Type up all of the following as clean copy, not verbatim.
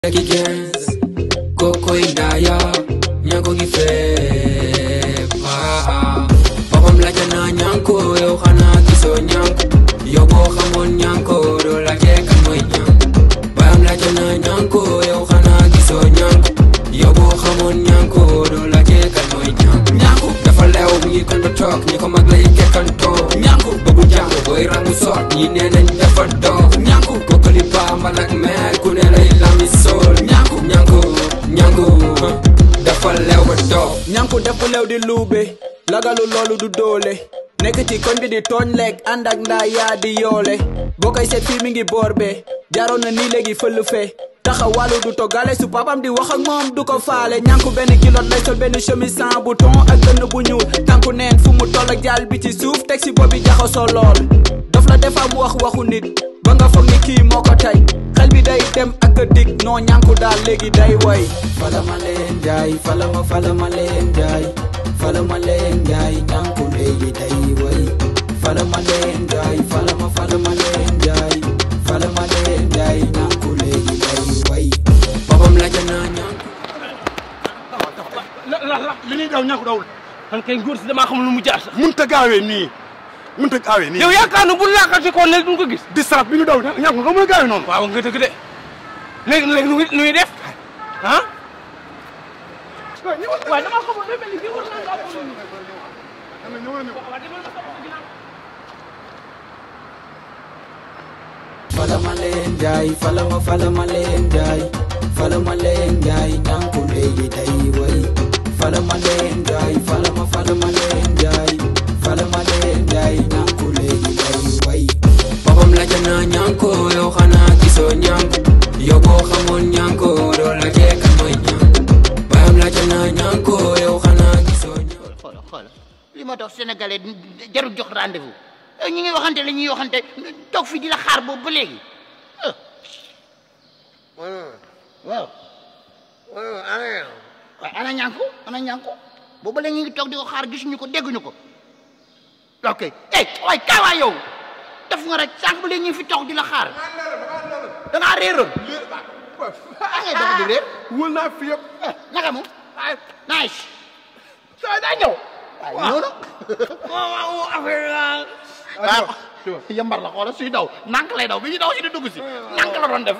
Kikens, Coco Indaya, Nyanko Gife, Papam laja na Nyanko, yo khana kiso Nyanko, yo bo khamon Nyanko, do laje kamoy Nyanko. Papam laja na Nyanko, yo khana kiso Nyanko, yo bo khamon Nyanko, do laje kamoy Nyanko. Nyanko, dafa lew mi ngi kon ba tok, ñi ko mag lay kekanto. Nyanko, bëggu jàng boy rangu sot, ñi nenañ dafa dox. Nyanko, kokoli ba malak mer ku ne lay lami sol. Nyanko dafa lew ba dox. Nyanko dafa lew di luube lagalu loolu du doole nekk ci koñ bi di tooñ lekk ànd ak ndaa yaa di yoole boo koy seet fii mi ngi boor be jaaroon na nii léegi fël fe taxawalu du toggale su papam di wax ak moom du ko faale. Nyanko benn kilot lay sol benn chemise sans bouton ak gën bu ñuul tànku neen fu mu toll ak jaal bi ci suuf teg si boobi jaxasoo lool daf la defa mu wax waxu nit ba nga foog ni kii moo ko tey xel bi day dem ak a dig noo Nyanko daal léegi day woy falama leen jaay falama leen jaay falama leen jaay Nyanko léegi day woy falama leen jaay falama leen jaay falama leen jaay Nyanko léegi day woy Papam laja na Nyanko. li ñuy daw Nyanko dawul. man kay góor si damaa xam lu mu jaar sax. mënut a gaawee nii. yow yaakaar na bu laakati ko ne duñ ko gis. distance bi ñu daw Nyanko nga mën a gaawee noonu. waaw nga dëgg de léegi nu muy def ah. waaw damaa xamul day mel ni bii war naa ngaa ko nii. falama leen jaay falama leen jaay falama leen jaay Nyanko léegi day woy falama leen jaay falama leen jaay falama leen jaay Nyanko léegi day woy Papam laja na Nyanko, yo khana kiso Nyanko, yo bo khamon Nyanko, do laje kamoy Nyanko. Papam laja na Nyanko, yo khana kiso Nyanko. xool li ma tax sénégalais jarul jox rendez-vous ñi ngi waxante la ñuy waxante toog fii di la xaar boobu ba léegi waaw waaye ana Nyanko boobu ba léegi ñu ngi toog di ko xaar gisuñu ko dégguñu ko ok waay kaay waay yow def nga rek sànq ba léegi ñu fi toog di la xaar da ngaa réeroon ngay dox di réer wóor naa fi yëpp. naka mu nice saa daa ñëw. waaw ñëw na affaire la. waaw yambar la xoolal suy daw nank lay daw bi ñu daw si di dugg si nank la doon def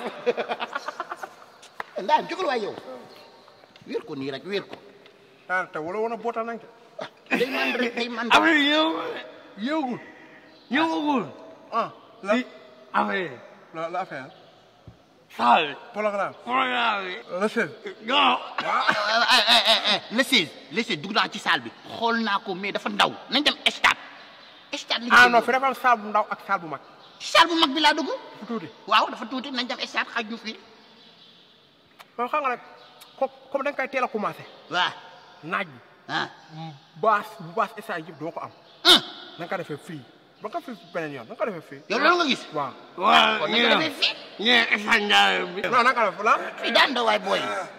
ndax jógal waay yow wéer ko nii rek wéer ko ah te wala woon a bootal nañ ko. day man rek day man affaire yëgul. yëngagul. la si affaire la affaire. saal programme. bi. la seen. non. le 16 dugg naa ci salle bi xool naa ko mais dafa ndaw nañ dem stade li non fi dafa am salle bu ndaw ak salle bu mag. salle bu mag bi laa dugg fu tuuti. waaw dafa tuuti nañ dem stade xaj ñu fii kon xam nga rek comme da nga koy teel a commencé. waaw naaj bi. ah bu baas stade yëpp doo ko am. na nga ko defee fii ba nga ko fi beneen yoon na nga ko defee fii. yow loolu nga gis waaw. waaw kon nañ ko defee fii ñu bi. non na nga ko def la. fii daan ndaw waay booy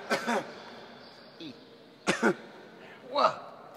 waaw.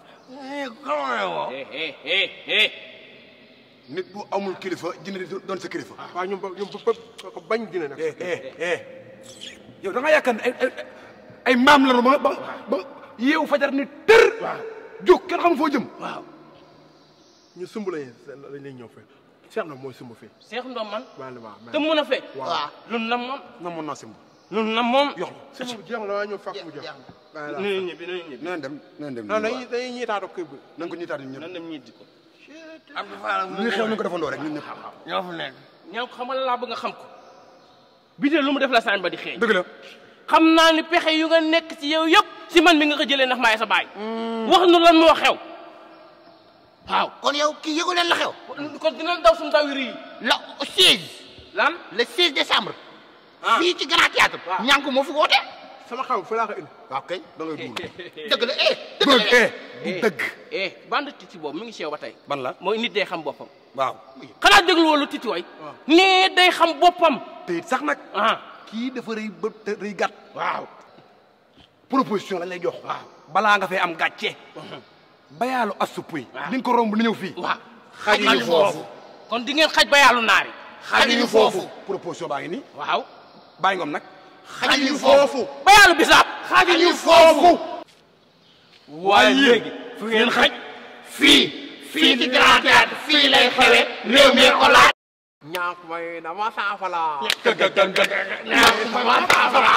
nit bu amul kilifa dina doon sa kilifa. waaw ñun ba bañ dina nag. yow da nga yaakaar ne ay maam la ba yeewu fajar ni tër. waaw jóg kenn xamul foo jëm. waaw. ñu sumb lañ lay ñëw fee. Cheikh na mooy sumb fii. Cheikh Ndom man. waaw te mun a fekk. waaw lun nam moom. na mun naa simb. lun nam moom. yox sumb jeex na waaye ñëw fàq mu jeex. nañu ñibbi. na dem. non dañuy ñiitaatu kër bi. na nga ko ñiitaat ñun nan ñëpp. dem ñitti ko. Abdou Fall lu xew nañ ko defandoo rek ñun ñëpp. ñoo fa nekk. Nyanko xamal laa bëgg nga xam ko. biteel lu mu def la saañ ba di xeeñ. dëgg la. xam naa ni pexe yu nga nekk ci yow yëpp ci man mi nga ko jëlee ndax maay sa baay. wax nu lan moo xew. waaw kon yow kii yëgu leen la xew kon dinañ daw suñu taw yi. la 16 lan. le 16 décembre ah fii ci Grand Théâtre Nyanko moo fi woote sama xam fi laa ko indi. waaw kay da ngay duul. dëgg la du dëgg. bande titi boobu mi ngi sew ba tey. ban la. mooy nit day xam boppam. waaw. xanaa déglu woon titi way. nee day xam boppam. te it sax nag. ah kii dafa rëy ba te rëy gàtt. waaw. proposition lañ lay jox. waaw balaa nga fay am gàcce. bayaalu asupuy. waaw di nga ko romb ni ñëw fii. waaw xajuñu foofu kon di ngeen xaj ba yàllu naari. xajuñu foofu proposition baa ngi nii. waaw. bàyyi ngoom nag xajuñu foofu. ba yàlla bisaab. xajuñu foofu. waaye léegi fu ngeen xaj. fii ci Grand Théâtre fii lay xewe réew mi ko laaj. ñaak may dama saafara. ñaak dama saafara.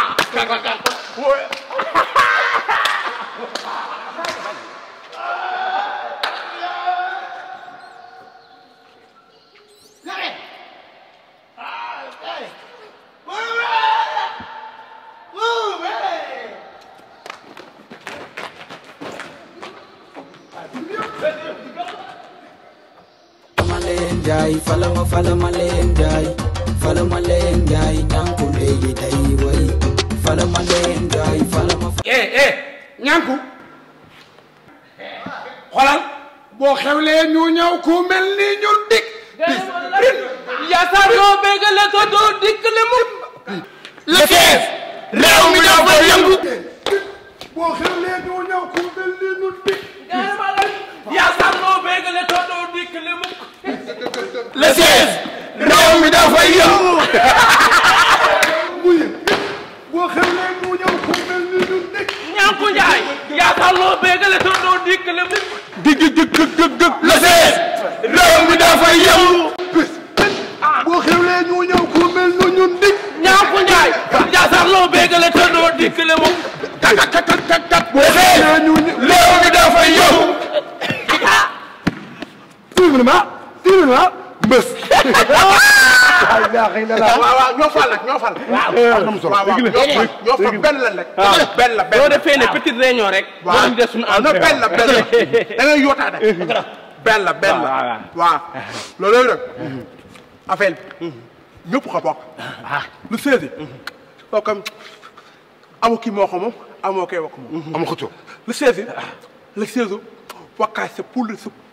falama leen jaay ñanku léegi day way falama leen jaay falama ñanku xoolal boo xewlee ñu ñëw ku mel ni ñun dik yasaar yoo bégale to doo dikk le mu le chef réew mi dafa yëngu boo xewlee ñu ñëw ku mel ni ñun dik yasaar yoo bégale to doo dikk le mu le chef réew mi dafa yëngu boo xewlee ñu ñëw ku mel ni ñun dik ñanku njaay yasaar yoo bégale to doo dikk le mu dig le chef réew mi dafa yëngu boo xewlee ñu ñëw ku mel ni ñun dik ñanku njaay yasaar yoo bégale to doo dikk le mu boo xewlee ñu réew mi dafa yëngu timina mbës waaw ñoo fal nag ñoo fal ñoo fal benn la rek benn la boo defee ne petite réunion rek ñu def suñu non benn la da ngay yootaa de benn la waaw loolu nag affaire ñëpp ko bokk lu seesi soo comme amu kii moo ko moom amoo kay wax moom amu xëccoo lu seesi le seesi wakkaay c'est pour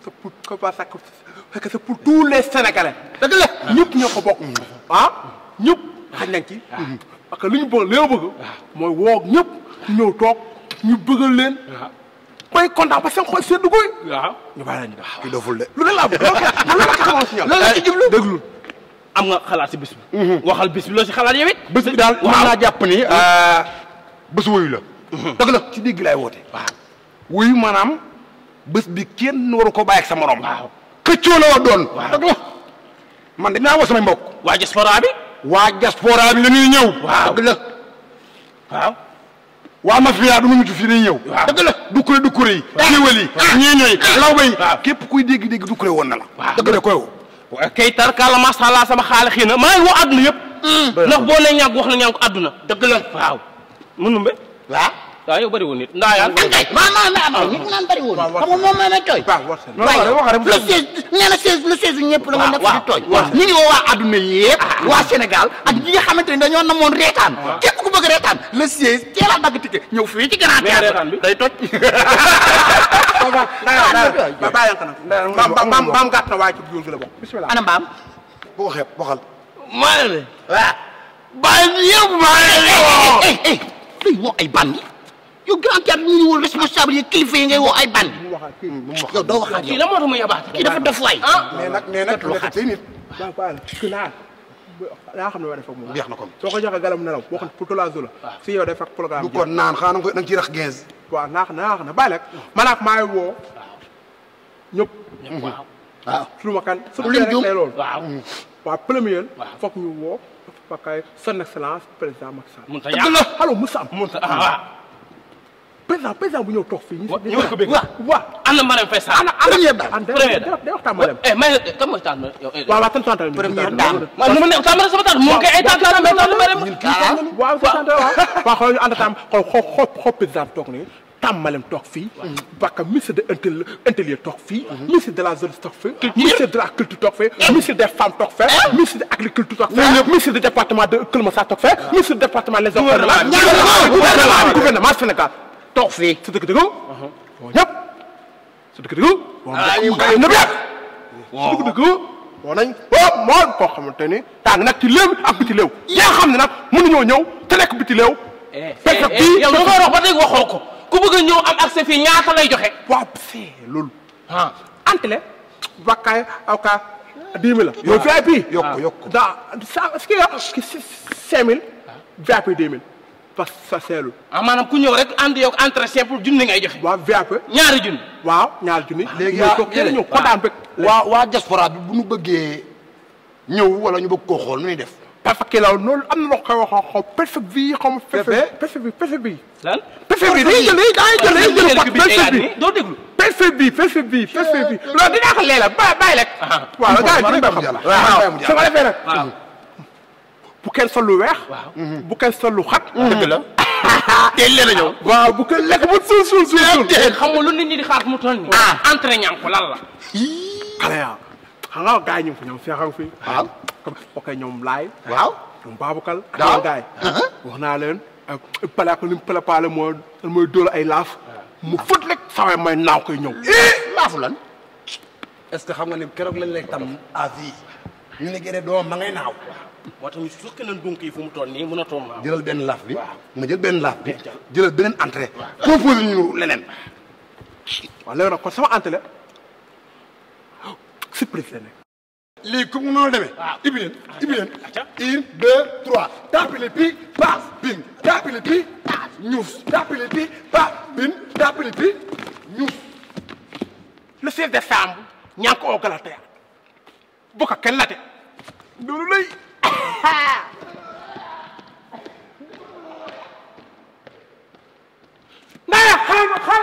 c'est pour tous les Sénégalais. dëgg la ñëpp ñoo ko bokk. ñëpp xañ nañ ci. parce que li ñu bëgg li nga bëgg. mooy woo ñëpp ñu ñëw toog ñu bëggal leen. bay kontaan ba seen xol seddu koy. ñu bàyyi la ñu def. kii doful de. lu ne laa bëgg loolu la xamoon si ñoom. loolu la ci jublu déglu. am nga xalaat si bis bi. waxal bis bi loo si xalaat yow it. bés bi daal mën naa jàpp ni bés wuyu la. dëgg la ci digg laay woote. waaw wuyu maanaam bés bi kenn waru ko bàyyi ak sa morom. waaw këccoo la wa doon. dëgg la man dinaa woo samay mbokk. waa diaspora bi. waa diaspora bi la ñuy ñëw. waaw dëgg la. waaw. waa mafia du ma mucc fii day ñëw. waaw dëgg la dukkure yi. géwél yi ñeeño yi lawbe yi. képp kuy dégg dukkure woon na la. waaw dëgg la koy woo. kay tarkalla macha allah sama xaale xii na maa ngi woo àdduna yëpp. ndax boo nee ñàkk wax na ñàkk àdduna. dëgg la waaw. mënumbe. waaw. waaw yow bëri woon nit ndaayaan. maa nit naan bëri woon. xam nga moom moo may tooy. le 16 ñëpp la nga nekk di tooy. ñu ngi woo waa adduna yëpp. waa Sénégal ak ñi nga xamante ne dañoo namoon reetaan. képp ku bëgg reetaan le 16 teel a dagg ticket ñëw fii ci Grand Théâtre day toj. ba bàyyi ko nag. mbaam gàtt na waaye ci biir gi la bokk. bismillah ana mbaam. boo xeeb waxal. maa ngi lay. waaw. bàyyi yëpp maa ngi lay. luy woo ay bandi. yow Grand Théâtre ñu ngi woo responsable yi kilifa yi ngay woo ay bandi. yow doo waxaat yow. kii la moo tax mu yabaate. kii dafa def waay. mais nag tey nit. waaw baal kii daa xam ne waa def ak moom. jeex na kon soo ko joxee galam nelaw boo xam pour la zone. si yow day fekk programme bi. du ko naan xanaa da nga ciy rax 15. waaw naax na bàyyi rek. man ak maa ngi woo ñëpp. waaw su ma kan. ku lim jum loolu. waaw premier. foog ñu woo. parce que son excellence président Macky Sall. mënut a ñàkk allo Moussa am. mënut a waaw. président bu ñëw toog fii. ñu ko bëgg waaw. ana Marème Faye Sall. première dame. day waxtaan Marème. mais kan mooy tànn yow. waaw waaw tonton Tall. première dame. man nu ma ne tàmbali sama tànn moom kay ay tànn mais tànn Marème. waaw waaw xool ñu ànd tam xool président toog nii tàmmalem toog fii. parce que ministre de l'intérieur toog fii. ministre de la jeunesse toog fii. ministre de la culture toog fii. ministre des femmes toog fee. ministre de l'agriculture toog fee. ministre du département de Kër Massar toog fee. ministre du département les gouvernement Sénégal toog fii. su dëkk dëgg. ñëpp su dëkk dëgg. waaw ñëpp yàgg. su dëkk dëgg. woo nañ moo koo xamante ni tàng nag ci léew ak biti léew. yaa xam ne nag mënuñoo ñëw te nekk biti léew. yow da nga wax ba dégg waxoo ko ku bëgg a ñëw am accès fii ñaata lay joxe. waaw c'est loolu. antele. bakkaay aw ka 10 000 la. yow VIP. yokk daa sa est-ce que yow 5 000. VIP 2000 parce que ça seelul. ah maanaam ku ñëw rek ànd yow entrée simple junni ngay joxe. waaw VIP. ñaari junni. waaw ñaari junni. léegi ñëw kontaan bëgg. waa diaspora bi bu ñu bëggee ñëw wala ñu bëgg koo xool nu ñuy def. parce que loolu noonu am na loo koy wax xaw perfect vie xaw ma. perfect vie. lan. perfect vie dañuy jël doo déglu. perfect vie loolu dinaa ko leeral bàyyi rek. waaw gars yi dinañ ko xam. waaw su ma defee nag. waaw. bu kenn sol lu weex. waaw. bu kenn sol lu xat. dëgg la. teel leen a ñëw. waaw bu kenn lekk bu suul. xam nga lu nit ñi di xaar mu toll nii. entrée ñànk ko lan la. xale yaa xam nga gars yi ñu ngi fi ñoom seexam fi. waaw. ok ñoom laay. waaw. ñoom Babacar. waaw gars yi. wax naa leen pala ko ni mu préparé mooy dóor ay laaf. mu fët rek saway may naaw koy ñëw. laafu lan. est-ce que xam nga ni keroog lañ lay tam à vie ñu ne gerte doom ma ngay naaw. moo tax ñu sukk nañ dunk yi fu mu toll nii mën a toll naaw. jëlal benn laaf bi. nga jël benn laaf bi. jëlal beneen entrée. composé ñu leneen. waaw léegi nag kon sama ante la surprise la nekk. léegi comme noonu demee. waaw ibi leen. 1 2 3. tapis pi paas bin. tapis pi paas ñuus. tapis pi paas bin. tapis pi ñuus. le 16 décembre ñànk oo Galatea bu ko kenn late loolu lay ndaya